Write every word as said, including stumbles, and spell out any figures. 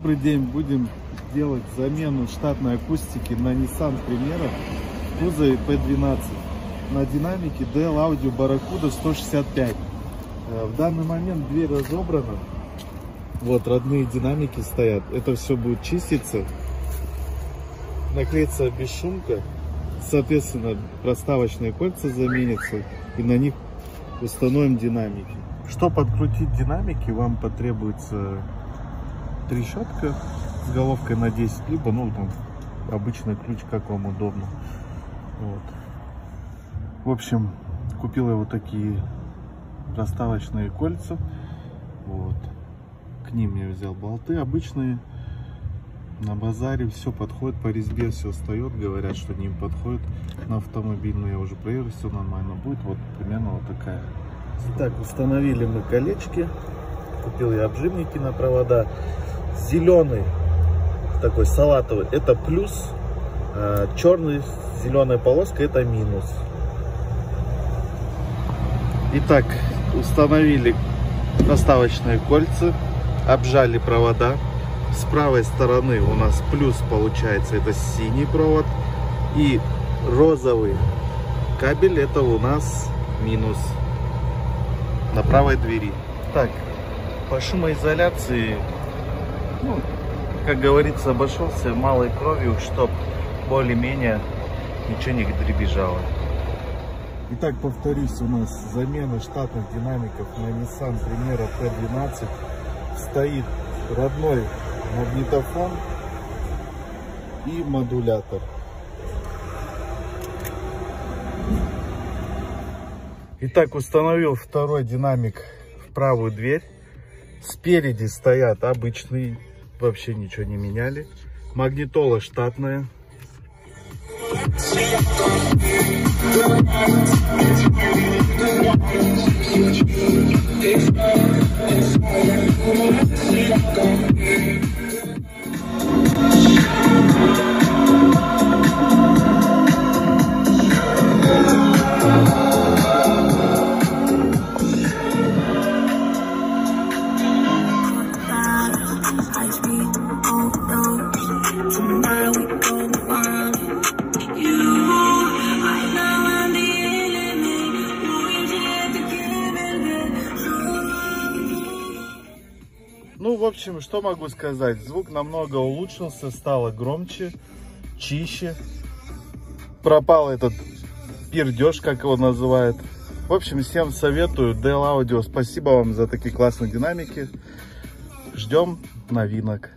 Добрый день! Будем делать замену штатной акустики на Nissan Primera в кузове пэ двенадцать на динамике ди эл Audio Barracuda сто шестьдесят пять. В данный момент дверь разобрана. Вот родные динамики стоят. Это все будет чиститься. Наклеится бесшумка. Соответственно, проставочные кольца заменятся. И на них установим динамики. Чтобы подкрутить динамики, вам потребуется трещотка с головкой на десять, либо ну там обычный ключ, как вам удобно. Вот. В общем, купил я вот такие проставочные кольца. Вот. К ним я взял болты обычные. На базаре все подходит, по резьбе все встает. Говорят, что не подходит на автомобильную. Я уже проверил, все нормально будет. Вот примерно вот такая. Итак, установили мы колечки. Купил я обжимники на провода. Зеленый, такой салатовый, это плюс. А черный с зеленой полоской это минус. Итак, установили проставочные кольца. Обжали провода. С правой стороны у нас плюс получается, это синий провод. И розовый кабель это у нас минус на правой двери. Так, по шумоизоляции, ну, как говорится, обошелся малой кровью, чтоб более-менее ничего не дребезжало. Итак, повторюсь, у нас замена штатных динамиков на Nissan Primera пэ двенадцать. Стоит родной магнитофон и модулятор. Итак, установил второй динамик в правую дверь. Спереди стоят обычные, вообще ничего не меняли. Магнитола штатная. Ну, в общем, что могу сказать? Звук намного улучшился, стало громче, чище. Пропал этот пердеж, как его называют. В общем, всем советую ди эл Audio. Спасибо вам за такие классные динамики. Ждем новинок.